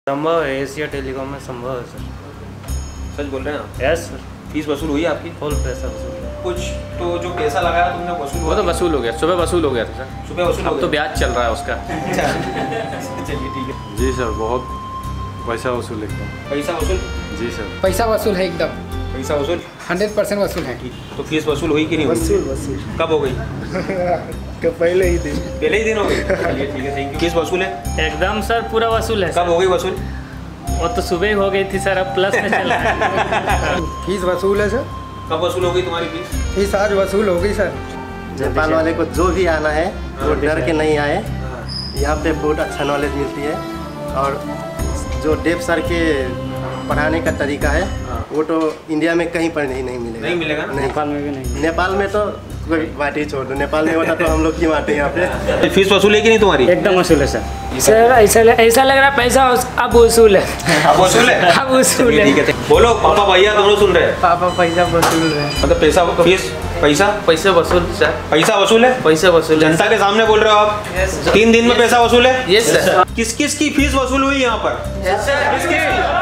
संभव है, Asia telecom में संभव है सर। सच बोल रहे हैं आप? Yes sir. फीस वसूल हुई आपकी? फुल पैसा वसूल है। कुछ तो जो पैसा लगाया तुमने वसूल वो हुआ? तो वसूल हो गया, सुबह वसूल हो गया था सर। सुबह वसूल हो अब तो गया? ब्याज चल रहा है उसका। चलिए ठीक है। जी सर, बहुत पैसा वसूल एकदम। पैसा वसूल? जी सर। पैसा वसूल है एकदम, पैसा वसूल 100% वसूल है। तो फीस वसूल हुई कि नहीं हुई? वसूल कब हो गई? पहले ही दिन। पहले ही दिन हो गई? चलिए ठीक है, थैंक यू। फीस वसूल है? एकदम सर, पूरा वसूल है। कब हो गई वसूल? वो तो सुबह हो गई थी सर, अब प्लस में चल रहा है। फीस वसूल है सर। कब वसूल हो गई तुम्हारी फीस? फीस आज वसूल हो गई सर। नेपाल वाले को जो भी आना है वो डर के नहीं आए। यहाँ पे बहुत अच्छा नॉलेज मिलती है और जो डेव सर के पढ़ाने का तरीका है वो तो इंडिया में कहीं पर नहीं मिलेगा। नहीं मिलेगा? नेपाल में भी नहीं। नेपाल में तो कोई बात ही छोड़ दो, नेपाल में होता तो हम लोग क्यों आते हैं यहाँ पे। फीस वसूल है कि नहीं तुम्हारी? एकदम वसूल है सर। सर ऐसा लग रहा है पैसा अब वसूल है। अब वसूल है? अब वसूल है। ठीक है, बोलो पापा भैया दोनों सुन रहे हैं। पापा पैसा वसूल है। मतलब पैसा फीस पैसा वसूल सर, पैसा वसूल है? पैसा वसूल जनता के सामने बोल रहे हो आप? 3 दिन में पैसा वसूल है? Yes sir. किस किस की फीस वसूल हुई यहाँ पर? किसकी?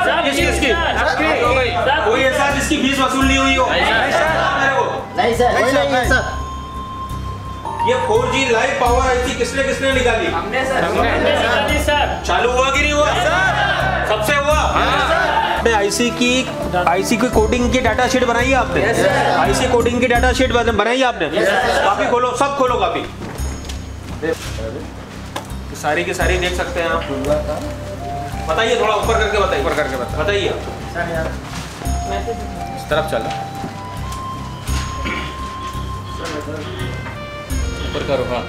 कोई ऐसा जिसकी फीस वसूल नहीं हुई हो? नहीं सर, नहीं सर। ये 4G लाइव पावर आईसी किसने निकाली? हमने सर। चालू हुआ कि नहीं हुआ? सबसे हुआ? आईसी की कोडिंग की डाटा शीट बनाई है आपने? आईसी कोडिंग की डाटा शीट बनाई है आपने? काफी खोलो, सब खोलो काफी। सारी की सारी देख सकते हैं आप। बताइए, थोड़ा ऊपर करके बताइए। बताइए इस तरफ चलो, ऊपर करो। हाँ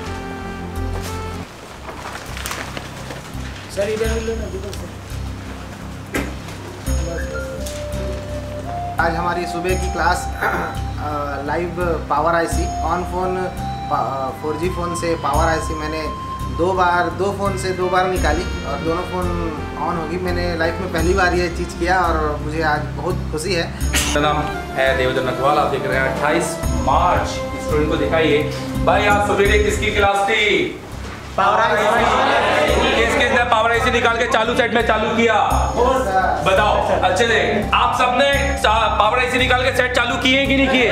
सर इधर आज हमारी सुबह की class live power IC on phone 4G phone से पावर आईसी मैंने दो फ़ोन से 2 बार निकाली और दोनों फ़ोन ऑन होगी। मैंने लाइफ में पहली बार ये चीज़ किया और मुझे आज बहुत खुशी है। मेरा नाम है देवेंद्र नटवाल, आप देख रहे हैं 28 मार्च। स्टूडेंट को दिखाइए भाई, आज सुबह किसकी क्लास थी? Power IC. किसने पावर आईसी निकाल के चालू सेट में चालू किया? बताओ। अच्छे से आप सबने पावर आईसी निकाल के सेट चालू किए कि नहीं किए?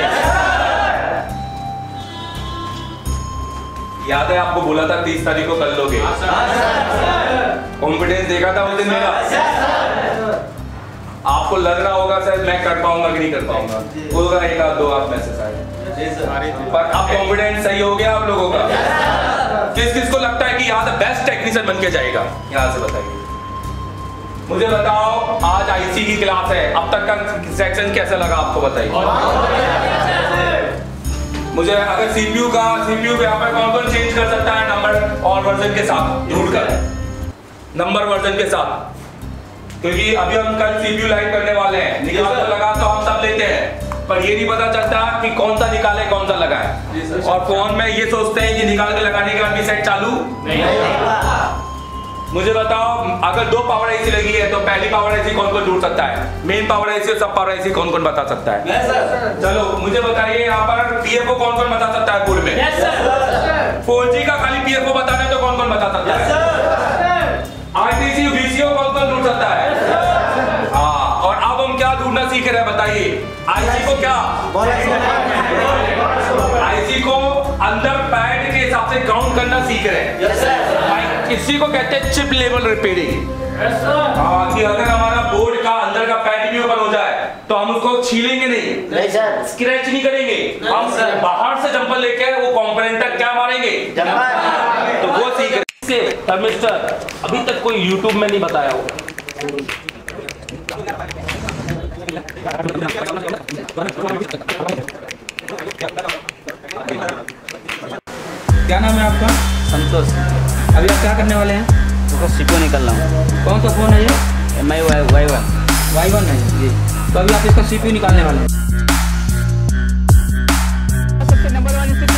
याद है आपको बोला था 30 तारीख को कर लोगे। कॉन्फिडेंस देखा था उस दिन मेरा। आपको लग रहा होगा शायद मैं कर पाऊंगा कि नहीं कर पाऊंगा, होगा 1 आध 2 आप मैसेज आए, पर अब कॉन्फिडेंस सही हो गया आप लोगों का। किस किस को लगता है कि यहाँ से बेस्ट टेक्नीशियन बन के जाएगा? यहाँ से बताइए मुझे। बताओ, आज आईसी की क्लास है, अब तक का सेक्शन कैसा लगा आपको? बताइए मुझे। अगर सीपीयू पे यहाँ पर कौन चेंज कर सकता है नंबर और वर्जन के साथ? ढूंढ कर नंबर वर्जन के साथ, क्योंकि अभी हम कल सीपीयू लाइव करने वाले हैं। निकाल लगा तो हम सब लेते हैं, पर ये नहीं पता चलता कि कौन सा निकाले कौन सा लगाए। और फोन में ये सोचते हैं कि निकाल के लगाने के बाद भी सेट चालू नहीं होगा। मुझे बताओ, अगर 2 पावर आईसी लगी है तो पहली पावर आईसी कौन कौन ढूंढ सकता है? मेन पावर आईसी और सब पावर आईसी कौन कौन बता सकता है? चलो मुझे बताइए, यहाँ पर पीएफओ कौन कौन बता सकता है पूरे में? 4G का खाली पीएफओ बताना है तो कौन कौन बता सकता है? आरटीसी वीसीओ कौन कौन ढूंढ सकता है? हाँ, और अब हम क्या ढूंढना सीख रहे हैं बताइए? आईसी को क्या? आईसी को अंदर पैड के हिसाब से काउंट करना सीख रहे हैं। इसी को कहते हैं चिप लेवल रिपेयरिंग। हाँ, कि अगर हमारा बोर्ड का अंदर का पैड भी ओपन हो जाए तो हम उसको छीलेंगे नहीं सर, स्क्रैच नहीं करेंगे, हम बाहर से जंपर लेके वो कंपोनेंट तक क्या मारेंगे? तो वो सीख रहे। मिस्टर, अभी तक कोई YouTube में नहीं बताया होगा। क्या नाम है आपका? संतोष। अभी आप क्या करने वाले हैं? तो सीपीयू निकल रहा हूँ। कौन सा फोन है ये? MI Y1 है जी। तो अभी आप इसका सीपीयू निकालने वाले हैं। सबसे नंबर 1 स्थिति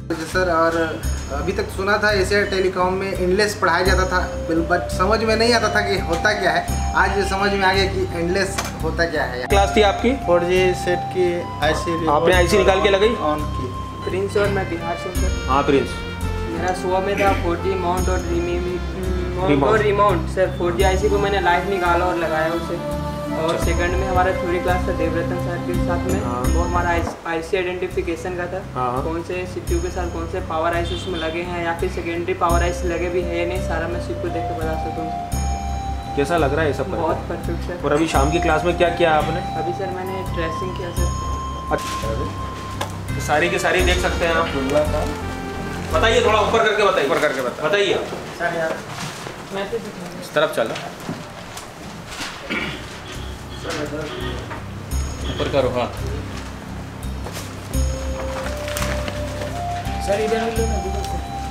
सर, और अभी तक सुना था एशिया टेलीकॉम में एंडलेस पढ़ाया जाता था, बट समझ में नहीं आता था कि होता क्या है। आज समझ में आ गया कि एंडलेस होता क्या है। क्लास थी आपकी? 4G सेट की IC आपने IC निकाल के लगाई? ऑन की। प्रिंस और मैं बिहार से सर। हाँ प्रिंस। मेरा सुबह में था 4G माउंट और रिमाउंट सर। 4G IC को मैंने लाइव निकाला और लगाया उसे। और सेकंड में हमारा थ्योरी क्लास था देवरतन सर के साथ में। वो हमारा IC आइडेंटिफिकेशन का था। कौन से CPU के साथ कौन से पावर IC उसमें लगे हैं या फिर सेकेंडरी पावर IC लगे भी है या नहीं, सारा मैं CPU देख के बता सकूँ। कैसा लग रहा है ये सब? बहुत परफेक्ट सर। और अभी शाम की क्लास में क्या किया आपने? अभी सर मैंने ट्रेसिंग किया सर। अच्छा, सारी की सारी देख सकते हैं आप। बताइए, थोड़ा ऊपर करके बताइए। ऊपर करके बताइए। इस तरफ चलो, ऊपर करो। हाँ सर इधर मिलो ना।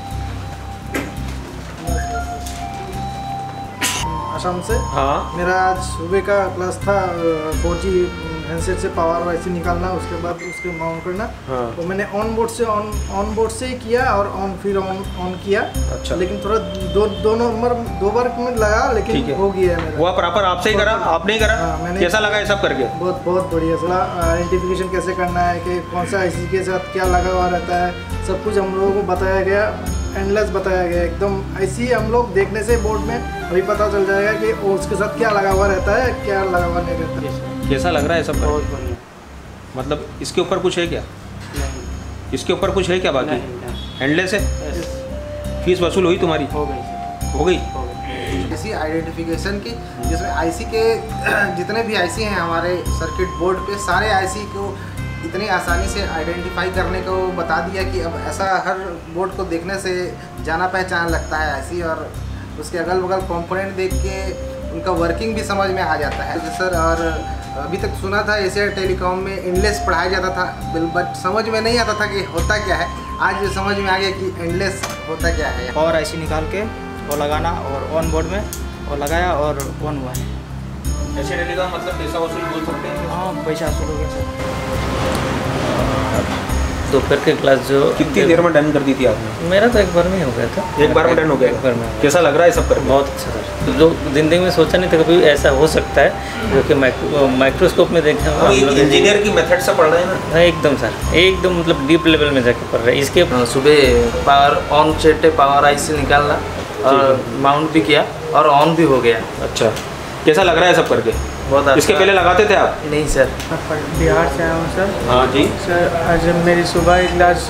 आसाम से। हाँ। मेरा आज सुबह का क्लास था 4G हैंडसेट से पावर IC निकालना, उसके बाद उसके माउंट करना। तो मैंने ऑन बोर्ड से ही किया और फिर ऑन किया। अच्छा। लेकिन थोड़ा दो बार में लगा, लेकिन हो गया मेरा। वो प्रॉपर आपसे ही करा? आपने ही करा? मैंने। कैसा लगा ये सब करके? बहुत बढ़िया चला। आइडेंटिफिकेशन कैसे करना है, कि कौन सा IC के साथ क्या लगा हुआ रहता है, सब कुछ हम लोगों को बताया गया। एंडलेस बताया गया एकदम। IC हम लोग देखने से बोर्ड में अभी पता चल जाएगा कि उसके साथ क्या लगा हुआ रहता है, क्या लगा हुआ नहीं रहता है। कैसा लग रहा है सब? बहुत बढ़िया। मतलब इसके ऊपर कुछ है क्या? इसके ऊपर कुछ है क्या बाकी? एंडलेस है। फीस वसूल हुई तुम्हारी? हो गई। हो गई। ऐसी आइडेंटिफिकेशन की जिसमें IC के जितने भी IC हैं हमारे सर्किट बोर्ड पे, सारे IC को इतनी आसानी से आइडेंटिफाई करने को बता दिया कि अब ऐसा हर बोर्ड को देखने से जाना पहचान लगता है IC, और उसके अगल बगल कंपोनेंट देख के उनका वर्किंग भी समझ में आ जाता है। सर, और अभी तक सुना था एशिया टेलीकॉम में एंडलेस पढ़ाया जाता था, बट समझ में नहीं आता था कि होता क्या है। आज समझ में आ गया कि एंडलेस होता क्या है। पावर IC निकाल के वो लगाना और ऑन बोर्ड में और लगाया और ऑन हुआ है। एशिया टेलीकॉम मतलब पैसा वसूल बोल सकते हैं? हाँ, पैसा वसूल हो गया सर। दोपहर के क्लास जो कितनी देर में डन कर दी थी आपने? मेरा तो एक बार में ही हो गया था। एक बार में डन हो गया? एक बार में। कैसा लग रहा है सब करके? बहुत अच्छा सर। जो जिंदगी में सोचा नहीं था कभी ऐसा हो सकता है, जो कि माइक्रोस्कोप में देखे हम लोग। इंजीनियर की मेथड से पढ़ रहे हैं ना? एकदम सर, एकदम मतलब डीप लेवल में जाके पढ़ रहे हैं। इसके सुबह power on set power IC निकालना और माउंट भी किया और ऑन भी हो गया। अच्छा, कैसा लग रहा है सब करके? बहुत अच्छा। इसके पहले लगाते थे आप? नहीं सर। बिहार से आया हूँ सर। हाँ जी सर, आज मेरी सुबह की क्लास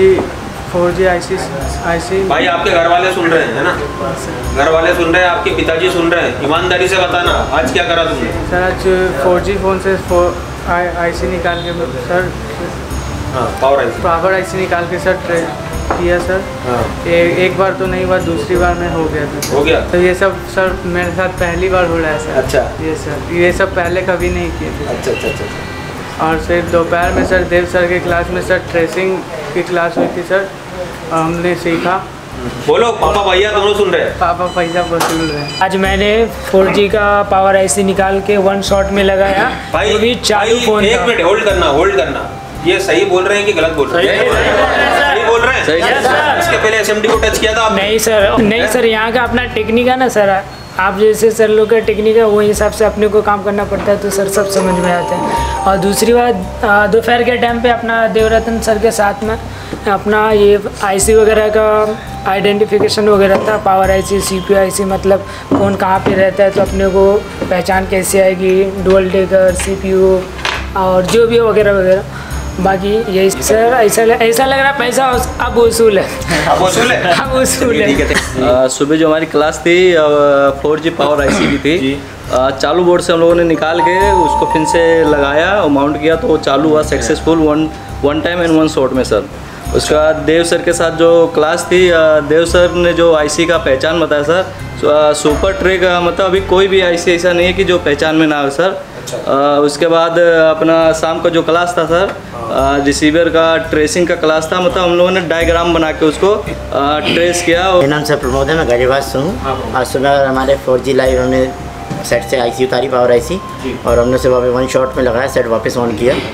4G IC। भाई आपके घर वाले सुन रहे हैं ना? घर वाले सुन रहे हैं, आपके पिताजी सुन रहे हैं। ईमानदारी से बताना, आज क्या करा तुमने? सर, आज 4G फ़ोन से IC निकाल के सर। हाँ, पावर IC निकाल के सर किया सर। हाँ। एक बार तो नहीं हुआ, दूसरी बार में हो गया था। हो गया? तो ये सब सर मेरे साथ पहली बार हो रहा है सर। अच्छा। ये सर, ये सब पहले कभी नहीं किए थे। अच्छा अच्छा अच्छा। और फिर दोपहर में सर देव सर के क्लास में सर ट्रेसिंग की क्लास हुई थी सर। हमने सीखा। बोलो, पापा भैया दोनों सुन रहे हैं? पापा पैसा वसूल रहे हैं। आज मैंने 4G का पावर IC निकाल के 1 शॉट में लगाया। भाई, वो भी चालू फोन एक मिनट होल्ड करना। ये सही बोल रहे हैं कि गलत बोल रहे हैं? सही बोल रहे हैं? इसके पहले SMD को टच किया था आपने? नहीं सर, यहाँ का अपना टेक्निक है ना सर। आप जैसे सर लोग का टेक्निक है, वही हिसाब से अपने को काम करना पड़ता है, तो सर सब समझ में आते हैं। और दूसरी बात, दोपहर के टाइम पे अपना देवरतन सर के साथ में अपना ये IC वगैरह का आइडेंटिफिकेशन वगैरह था। पावर IC, CPU IC, मतलब कौन कहाँ पे रहता है, तो अपने को पहचान कैसे आएगी, डुअल डेकर CPU और जो भी वगैरह। बाकी यही सर, ऐसा लग रहा है पैसा अब वसूल है। अब वसूल है। सुबह जो हमारी क्लास थी 4G पावर IC की थी। चालू बोर्ड से हम लोगों ने निकाल के उसको फिर से लगाया और माउंट किया, तो वो चालू हुआ successful one time and 1 shot में सर। उसके बाद देव सर के साथ जो क्लास थी, देव सर ने जो IC का पहचान बताया सर, सुपर ट्रिक, मतलब अभी कोई भी IC ऐसा नहीं है कि जो पहचान में ना हो सर। उसके बाद अपना शाम का जो क्लास था सर, रिसीवर का ट्रेसिंग का क्लास था। मतलब हम लोगों ने डायग्राम बना के उसको ट्रेस किया। मेरा नाम सर प्रमोद है, मैं गाजियाबाद से हूँ। आज सुबह हमारे 4G लाइव हमने सेट से IC उतारी, पावर IC, और हमने सुबह 1 शॉट में लगाया, सेट वापस ऑन किया।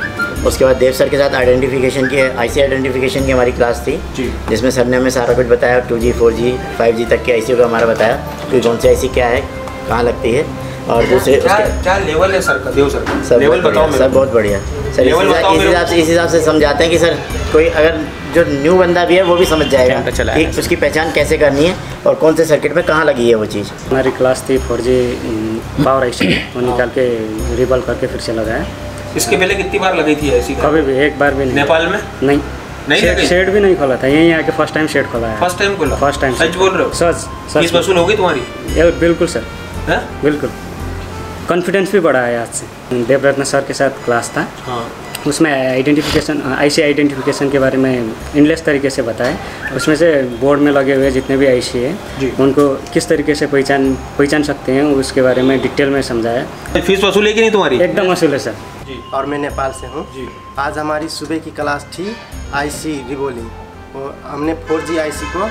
उसके बाद देव सर के साथ आइडेंटिफिकेशन की IC आइडेंटिफिकेशन की हमारी क्लास थी, जिसमें सर ने हमें सारा कुछ बताया, 2G 4G 5G तक के IC को हमारा बताया कि कौन सी IC क्या है, कहाँ लगती है। और दूसरे क्या लेवल है सर का, देव सर का? सब लेवल बताओ सर, बहुत बढ़िया सर। इस हिसाब से समझाते हैं कि सर कोई अगर जो न्यू बंदा भी है वो भी समझ जाएगा कि उसकी पहचान कैसे करनी है और कौन से सर्किट में कहाँ लगी है वो चीज़। हमारी क्लास थी 4G पावर IC, वो निकाल के रिवॉल्व करके फिर से लगाया। इसके पहले कितनी बार लगी थी ऐसी? कभी भी, एक बार भी नहीं। नेपाल में नहीं शेड भी नहीं खोला था, यहीं आके फर्स्ट टाइम शेड खोला है। फर्स्ट टाइम खोला? First time. सच बोल रहे हो? सच। फीस वसूल हो गई तुम्हारी? बिल्कुल सर, बिल्कुल। कॉन्फिडेंस भी बढ़ा है आज से। देवरत्न सर के साथ क्लास था, उसमें आइडेंटिफिकेशन IC आइडेंटिफिकेशन के बारे में इनलेस तरीके से बताए। उसमें से बोर्ड में लगे हुए जितने भी IC है उनको किस तरीके से पहचान सकते हैं उसके बारे में डिटेल में समझाया। फीस वसूल है कि नहीं तुम्हारी? एकदम वसूल है सर। और मैं नेपाल से हूँ। आज हमारी सुबह की क्लास थी IC रिवॉल्विंग। वो हमने 4G IC को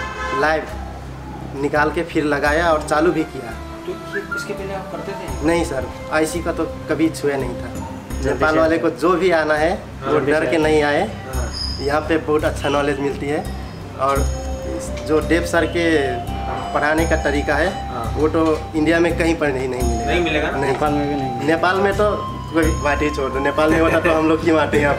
लाइव निकाल के फिर लगाया और चालू भी किया। तो इसके पहले आप करते थे? नहीं सर, IC का तो कभी छुआ नहीं था। नेपाल वाले को जो भी आना है वो डर के नहीं आए। यहाँ पे बहुत अच्छा नॉलेज मिलती है और जो देव सर के पढ़ाने का तरीका है वो तो इंडिया में कहीं पर नहीं मिलेगा। नहीं मिलेगा? नेपाल में भी नहीं। नेपाल में तो कोई माटी छोड़ दो, नेपाल में होता तो हम लोग की माटी यहाँ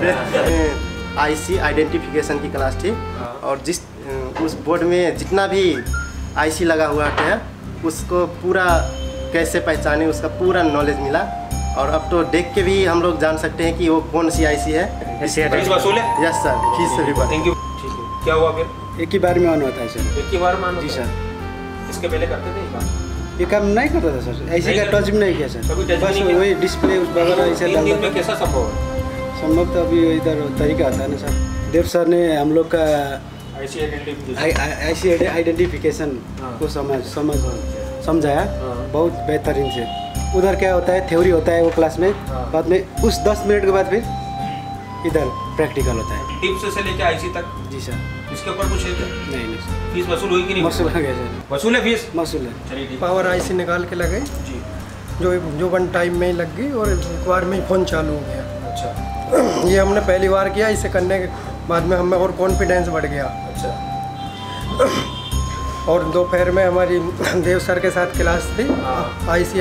पे। IC आइडेंटिफिकेशन की क्लास थी और उस बोर्ड में जितना भी IC लगा हुआ है उसको पूरा कैसे पहचाने उसका पूरा नॉलेज मिला। और अब तो देख के भी हम लोग जान सकते हैं कि वो कौन सी IC है। फीस वसूल है? यस सर, फीस से भी बात। Thank you. क्या हुआ फिर? एक ही बार में ऑन होता है सर। एक ही बार में? जी सर। इसके पहले करते थे काम? ये काम नहीं करता था सर, IC का टच भी नहीं किया सर। बस वही डिस्प्ले उस वगैरह ऐसे डालता था। कैसा संभव है? संभव तो अभी इधर तरीका आता है ना सर। देव सर ने हम लोग का IC आइडेंटिफिकेशन को समझाया बहुत बेहतरीन से। उधर क्या होता है, थ्योरी होता है वो क्लास में, बाद में उस 10 मिनट के बाद फिर इधर प्रैक्टिकल होता है। टिप्स से लेके IC तक? जी सर। इसके ऊपर कुछ है क्या? नहीं सर। फीस वसूल हुई कि नहीं? वसूल हो गया सर। वसूल है फीस? वसूल है। चलिए ठीक। पावर IC निकाल के लगे जी, जो 1 टाइम में ही लग गई और एक बार में ही फ़ोन चालू हो गया। अच्छा। ये हमने पहली बार किया, इसे करने के बाद में हमें और कॉन्फिडेंस बढ़ गया। अच्छा। और दोपहर में हमारी देव सर के साथ क्लास थी IC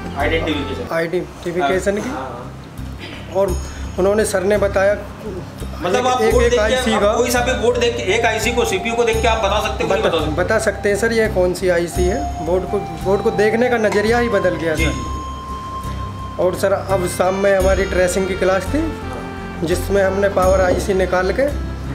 आइडेंटिफिकेशन की, और उन्होंने सर ने बताया मतलब आप एक IC का कोई सा भी बोर्ड देख के, एक IC को CPU को देख के आप बता सकते हैं? बता सकते हैं सर ये कौन सी IC है। बोर्ड को देखने का नज़रिया ही बदल गया सर। और सर अब शाम में हमारी ट्रेसिंग की क्लास थी जिसमें हमने पावर IC निकाल के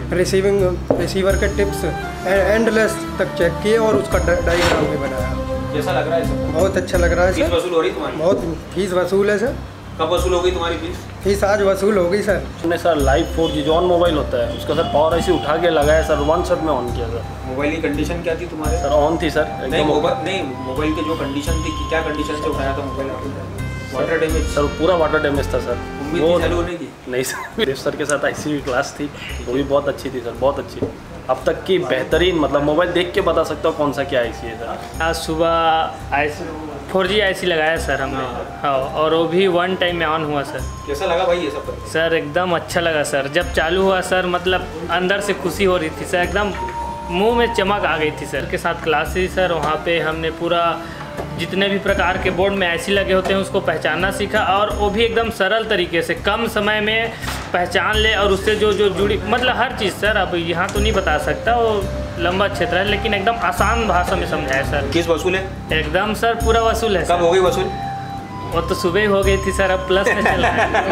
रिसीवर के टिप्स एंडलेस तक चेक किए और उसका डायग्राम भी बनाया। कैसा लग रहा है सर? बहुत अच्छा लग रहा है सर। फीस वसूल हो रही तुम्हारी? बहुत फीस वसूल है सर। कब वसूल हो गई तुम्हारी फीस? फीस आज वसूल हो गई सर। हमने सर लाइव 4G जो ऑन मोबाइल होता है उसका सर पावर IC उठा के लगाया सर, 1 शॉट में ऑन किया सर। मोबाइल की कंडीशन क्या थी तुम्हारे? सर ऑन थी सर। नहीं मोबाइल की जो कंडीशन थी क्या कंडीशन से उठाया था मोबाइल आपने? Water damage? सर पूरा वाटर डैमेज था सर। उम्मीद थी चालू होने की? नहीं सर, देव सर के साथ IC की क्लास थी, वो भी बहुत अच्छी थी सर, बहुत अच्छी। अब तक की बेहतरीन, मतलब मोबाइल देख के बता सकता हूँ कौन सा क्या IC है सर। आज सुबह 4G IC लगाया सर हमने। हाँ, और वो भी 1 टाइम में ऑन हुआ सर। कैसा लगा भाई ये सब? सर एकदम अच्छा लगा सर। जब चालू हुआ सर मतलब अंदर से खुशी हो रही थी सर, एकदम मुंह में चमक आ गई थी सर। के साथ क्लासेस सर, वहाँ पे हमने पूरा जितने भी प्रकार के बोर्ड में IC लगे होते हैं उसको पहचानना सीखा, और वो भी एकदम सरल तरीके से कम समय में पहचान ले, और उससे जो जुड़ी मतलब हर चीज़ सर। अब यहाँ तो नहीं बता सकता, वो लंबा क्षेत्र है, लेकिन एकदम आसान भाषा में समझाया सर। किस वसूल है? एकदम सर पूरा वसूल है। कब हो गई वसूल? वो तो सुबह हो गई थी सर, अब प्लस में चल रहा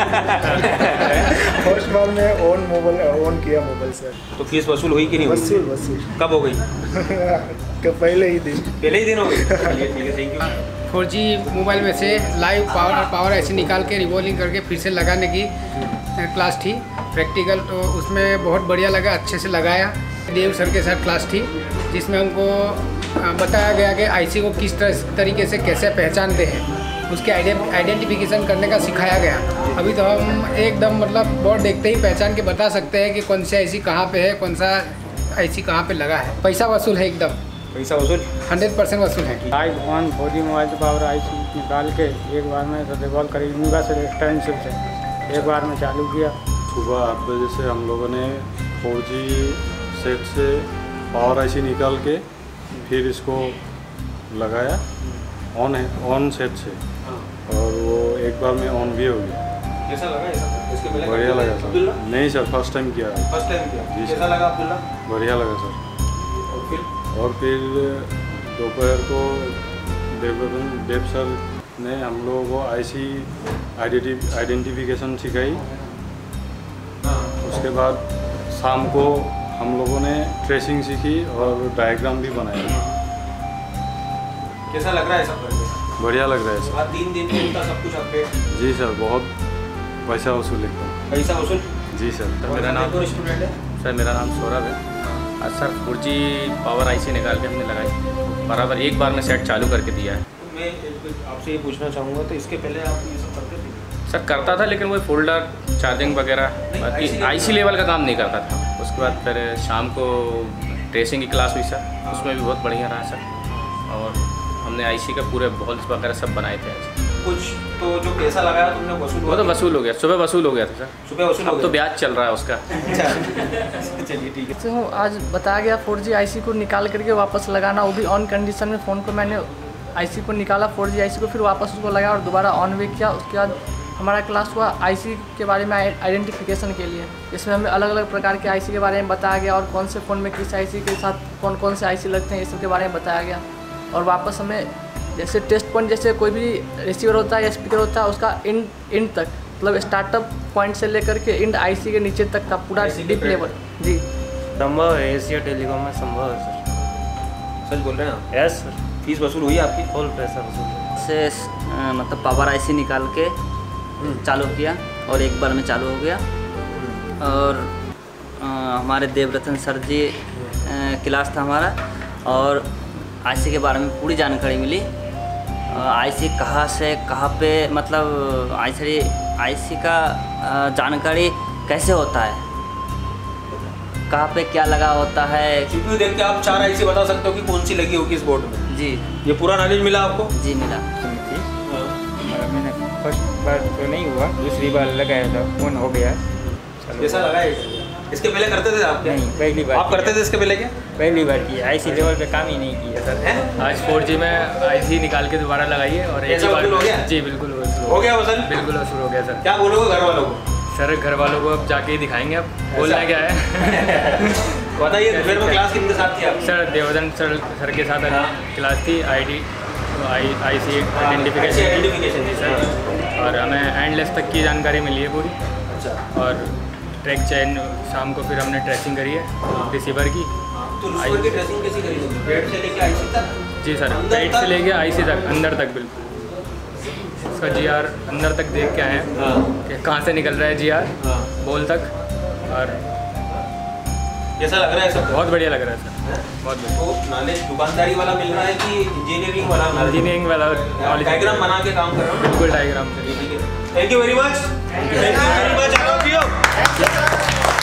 है। फर्स्ट बार में ऑन किया मोबाइल सर। तो फीस वसूल हुई कि नहीं? वसूल। कब हो गई? पहले ही दिन हो गई। Thank you. 4G मोबाइल में से लाइव पावर IC निकाल के रिवॉल्विंग करके फिर से लगाने की क्लास थी प्रैक्टिकल, तो उसमें बहुत बढ़िया लगा, अच्छे से लगाया। देव सर के साथ क्लास थी जिसमें हमको बताया गया कि IC को किस तरीके से कैसे पहचानते हैं, उसके आइडेंटिफिकेशन करने का सिखाया गया। अभी तो हम एकदम मतलब बोर्ड देखते ही पहचान के बता सकते हैं कि कौन सा IC कहाँ पे है, कौन सा IC कहाँ पे लगा है। पैसा वसूल है, एकदम पैसा वसूल 100% वसूल है। लाइव ऑन 4G मोबाइल से पावर IC निकाल के एक बार में रिवॉल्व करी से एक बार में चालू किया, सुबह 8 बजे से हम लोगों ने 4G सेट से पावर आईसी निकाल के फिर इसको लगाया ऑन सेट से, और वो एक बार में ऑन भी हो गया। कैसा लगा इसके पहले? बढ़िया लगा सर। नहीं सर, फर्स्ट टाइम किया है। फर्स्ट टाइम किया। जी कैसा लगा अब्दुल्ला? बढ़िया लगा सर। और फिर दोपहर को देव सर ने हम लोगों को आईसी आइडेंटिफिकेशन सिखाई। उसके बाद शाम को हम लोगों ने ट्रेसिंग सीखी और डायग्राम भी बनाया। कैसा लग रहा है सब करके? बढ़िया लग रहा है सर। 3 दिन में इतना सब कुछ अपडेट? जी सर, बहुत पैसा वसूल एकदम। पैसा वसूल? जी सर। मेरा नाम स्टूडेंट है सर, मेरा नाम सौरभ है। आज सर 4G पावर आईसी निकाल के हमने लगाई, बराबर एक बार में सेट चालू करके दिया है। मैं आपसे ये पूछना चाहूँगा, तो इसके पहले आप ये सब करते थे? सर करता था, लेकिन वो फोल्डर चार्जिंग वगैरह बाकी आईसी लेवल का काम नहीं करता था। उसके बाद फिर शाम को ट्रेसिंग की क्लास हुई सर, उसमें भी बहुत बढ़िया रहा सर। और हमने आईसी का पूरे बॉल्स वगैरह सब बनाए थे आज। कुछ तो जो पैसा लगाया तुमने वसूल? वो तो वसूल हो गया, सुबह वसूल हो गया था सर। सुबह वसूल हो अब गया? तो ब्याज चल रहा है उसका। चलिए ठीक है। तो आज बताया गया 4G आईसी को निकाल करके वापस लगाना, वो भी ऑन कंडीशन में। फ़ोन को मैंने आईसी को निकाला, 4G आईसी को, फिर वापस उसको लगाया और दोबारा ऑन भी किया। उसके बाद हमारा क्लास हुआ आईसी के बारे में, आइडेंटिफिकेशन के लिए। इसमें हमें अलग अलग प्रकार के आईसी के बारे में बताया गया और कौन से फ़ोन में किस आईसी के साथ कौन कौन से आईसी लगते हैं, इस सब के बारे में बताया गया। और वापस हमें जैसे टेस्ट पॉइंट, जैसे कोई भी रिसीवर होता है या स्पीकर होता है, उसका इंड तक, मतलब स्टार्टअप पॉइंट से लेकर के इंड आईसी के नीचे तक का पूरा डीप लेवल। जी संभव है, एशिया टेलीकॉम में संभव है सर। सच बोल रहे हैं आप? Yes sir. फीस वसूल हुई आपकी? फुल पैसा वसूल से मतलब पावर आईसी निकाल के चालू किया और एक बार में चालू हो गया। और हमारे देवरतन सर जी क्लास था हमारा, और आईसी के बारे में पूरी जानकारी मिली। आईसी कहाँ से कहाँ पे, मतलब आईसी का जानकारी कैसे होता है, कहाँ पे क्या लगा होता है। सीपीयू देख के आप 4 आईसी बता सकते हो कि कौन सी लगी होगी इस बोर्ड में? जी, ये पूरा नॉलेज मिला आपको? जी मिला। मैंने फर्स्ट बार तो नहीं हुआ, दूसरी बार लगाया था, ऑन हो गया। कैसा लगा है? इसके पहले करते थे आप? नहीं, पहली बार। आप करते थे इसके पहले क्या? पहली बार किया, आईसी लेवल पे काम ही नहीं किया सर। आज 4G में आईसी निकाल के दोबारा लगाइए और एक बार हो गया? जी बिल्कुल हो गया वसूल? बिल्कुल वसूल हो गया सर। क्या बोलोगे घर वालों को? सर घर वालों को अब जाके ही दिखाएंगे, अब बोलना क्या है। बताइए, फिर वो क्लास किनके साथ थी आप? सर देवदन सर के साथ क्लास थी, आईसी आइडेंटिफिकेशन थी सर। और हमें एंडलेस तक की जानकारी मिली है पूरी। अच्छा। और ट्रैक चैन शाम को फिर हमने ट्रेसिंग करी है रिसीवर की। तो रिसीवर की ट्रेसिंग कैसी करी? बेड से लेके आईसी तक? जी सर, बेड से लेके आईसी तक, अंदर तक बिल्कुल। उसका जीआर अंदर तक देख के आए हैं कि कहाँ से निकल रहा है जीआर बॉल तक। और कैसा लग रहा है सब? बहुत बढ़िया लग रहा है सर, बहुत बढ़िया। तो नॉलेज दुकानदारी वाला मिल रहा है कि इंजीनियरिंग वाला? इंजीनियरिंग वाला नॉलेज। डायग्राम बना के काम कर रहा हूँ? बिल्कुल डायग्राम से। Thank you very much. Thank you very much.